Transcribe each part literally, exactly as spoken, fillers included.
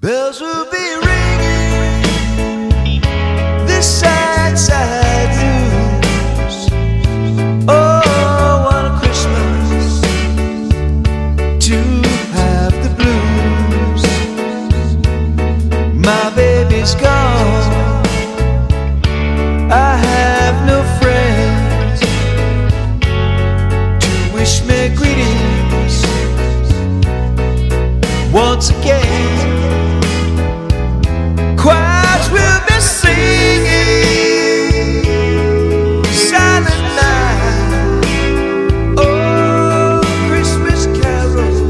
bells will be ringing this sad, sad news. Oh, what a Christmas to have the blues. My baby's gone, I have no friends to wish me greetings once again. Choirs will be singing silent night, oh, Christmas carols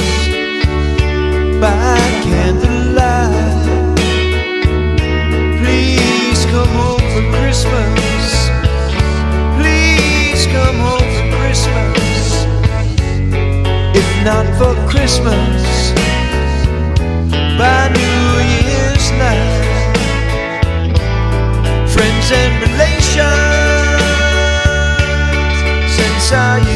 by candlelight. Please come home for Christmas, please come home for Christmas. If not for Christmas, by New Year's night, friends and relations, since I